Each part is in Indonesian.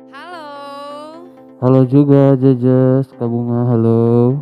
Halo. Halo juga Jejes, Kak Bunga, halo.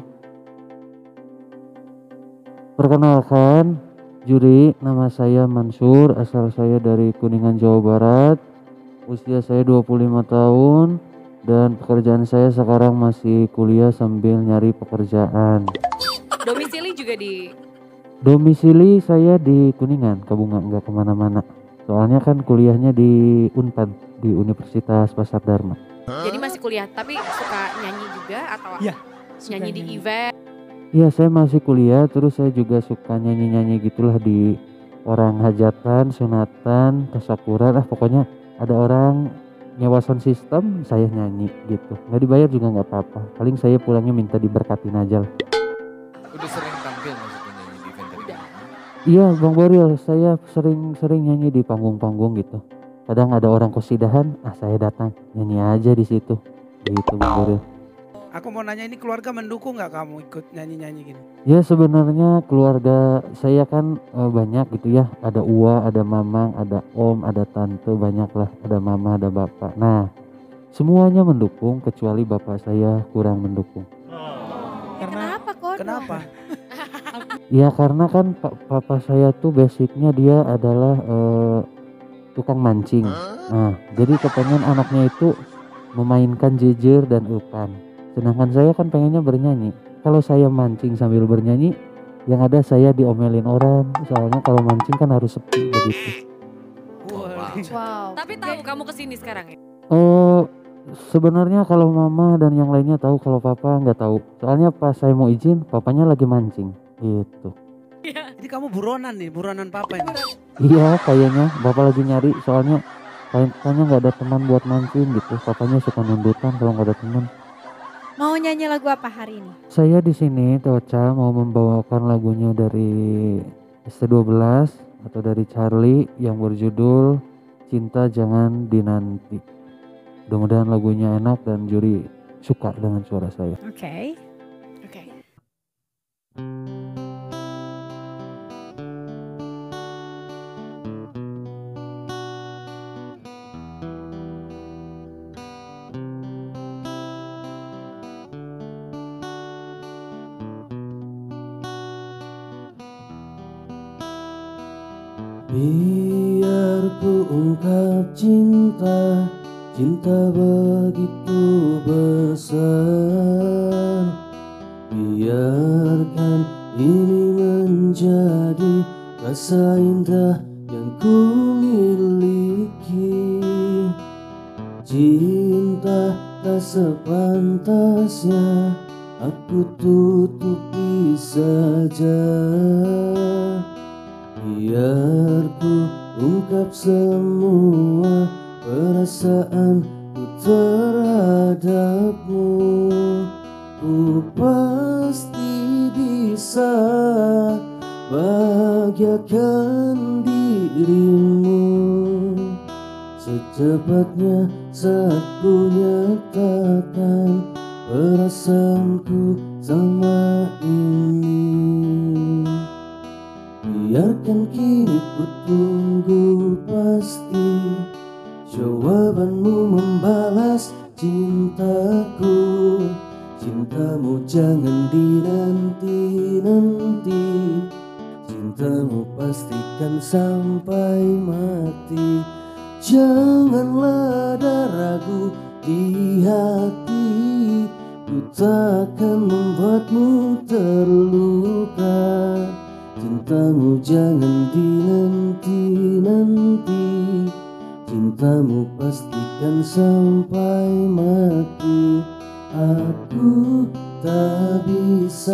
Perkenalkan, Juri, nama saya Mansur, asal saya dari Kuningan, Jawa Barat. Usia saya 25 tahun dan pekerjaan saya sekarang masih kuliah sambil nyari pekerjaan. Domisili juga di Domisili saya di Kuningan, Kak Bunga, nggak kemana-mana. Soalnya kan kuliahnya di Unpad, di Universitas Pasar Dharma. jadi masih kuliah tapi suka nyanyi juga atau Iya, suka nyanyi di nyanyi. event? Iya, saya masih kuliah, terus saya juga suka nyanyi-nyanyi gitulah di orang hajatan, sunatan, tasyakuran, pokoknya ada orang nyewa sound system, saya nyanyi gitu. Nggak dibayar juga nggak apa-apa. Paling saya pulangnya minta diberkatin aja lah. Udah sering tampil maksudnya nyanyi di event tadi? Iya, Bang Boril, saya sering nyanyi di panggung-panggung gitu. Kadang ada orang kosidahan, saya datang nyanyi aja di situ. Gitu, Bang Boril. Aku mau nanya, ini keluarga mendukung nggak kamu ikut nyanyi-nyanyi gini? Ya sebenarnya keluarga saya kan banyak gitu ya. Ada Ua, ada Mamang, ada Om, ada Tante, banyak lah. Ada Mama, ada Bapak. Nah, semuanya mendukung kecuali Bapak saya kurang mendukung. Kenapa kok? Kenapa? Ya karena kan Papa saya tuh basicnya dia adalah tukang mancing. Nah, jadi kepengen anaknya itu memainkan jejer dan ulpan. Sedangkan saya kan pengennya bernyanyi. Kalau saya mancing sambil bernyanyi, yang ada saya diomelin orang. Soalnya kalau mancing kan harus sepi begitu. Wah, Wow. Tapi tahu kamu kesini sekarang ya? Sebenarnya kalau mama dan yang lainnya tahu, kalau papa nggak tahu. Soalnya pas saya mau izin, papanya lagi mancing. Gitu. jadi kamu buronan nih, buronan papa ini. Iya, kayaknya bapak lagi nyari. Soalnya kayaknya nggak ada teman buat mancing gitu. Papanya suka nundutan kalau nggak ada teman. Mau nyanyi lagu apa hari ini? Saya di sini Tocha mau membawakan lagunya dari ST12 atau dari Charlie yang berjudul Cinta Jangan Dinanti. Mudah-mudahan lagunya enak dan juri suka dengan suara saya. Oke. Oke. Biar ku ungkap cinta, cinta begitu besar. Biarkan ini menjadi rasa indah yang ku miliki. Cinta tak sepantasnya aku tutupi saja. Biar ku ungkap semua perasaanku terhadapmu. Ku pasti bisa bahagiakan dirimu. Secepatnya saat ku nyatakan perasaanku sama ini. Biarkan kini ku tunggu pasti jawabanmu membalas cintaku. Cintamu jangan dinanti-nanti, cintamu pastikan sampai mati. Janganlah ada ragu di hati, ku takkan membuatmu terluka. Cintamu jangan dinanti-nanti, cintamu pastikan sampai mati. Aku tak bisa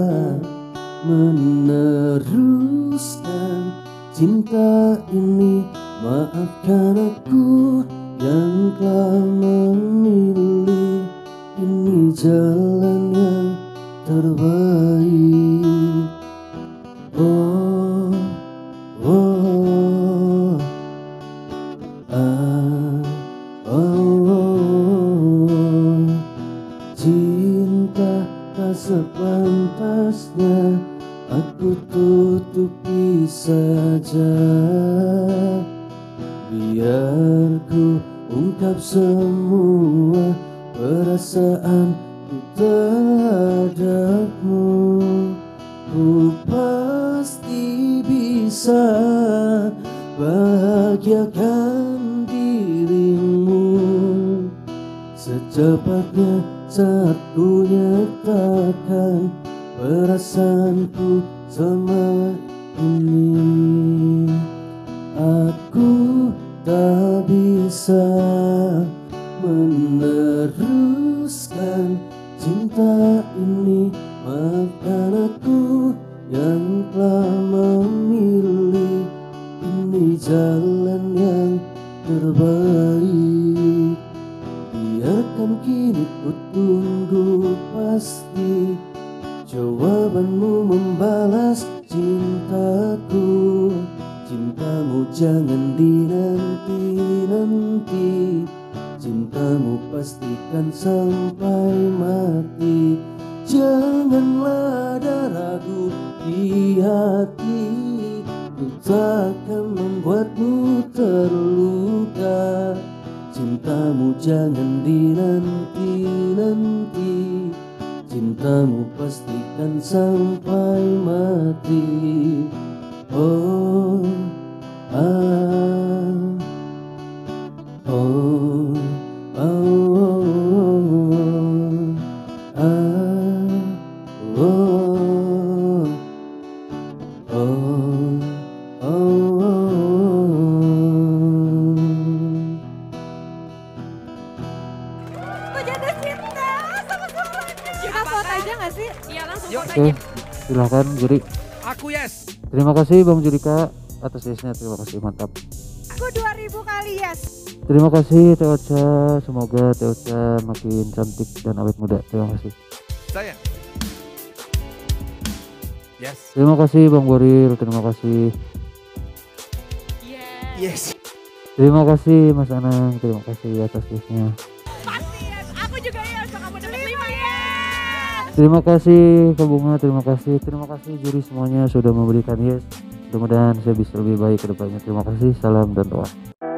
meneruskan cinta ini. Maafkan aku yang telah memilih ini jalan yang terbaik. Oh, oh, cinta tak sepantasnya aku tutupi saja. Biar ku ungkap semua perasaan terhadapmu. Ku pasti bisa bahagiakan dirimu secepatnya saat ku nyatakan perasaanku sama ini. Aku tak bisa meneruskan cinta ini, maafkan aku yang telah memilih ini jalan yang terbaik. Biarkan kini ku tunggu pasti jawabanmu membalas cintaku. Cintamu jangan dinanti-nanti, cintamu pastikan sampai mati. Janganlah ada ragu di hati, ku takkan membuatmu terluka. Cintamu jangan dinanti-nanti, cintamu pastikan sampai mati. Oh, ah, oh, oh, ah, oh, oh, Aku jatuh cinta sama suaranya. Kita vote aja gak sih? Iya langsung Yuk. vote Oke, aja. silahkan Juri. Aku yes. Terima kasih Bang Jurika atas yesnya, terima kasih, mantap. Aku 2000 kali yes. Terima kasih Teh Ocha, semoga Teh Ocha makin cantik dan awet muda. Terima kasih. Saya. Yes. Terima kasih Bang Boril, terima kasih. Yes. Terima kasih Mas Anang, terima kasih atas yesnya. Pasti yes. Aku juga yes. Kamu dapat 5 yes. Terima kasih Kak Bunga, terima kasih juri semuanya sudah memberikan yes. Mudah-mudahan saya bisa lebih baik ke depannya. Terima kasih, salam dan doa.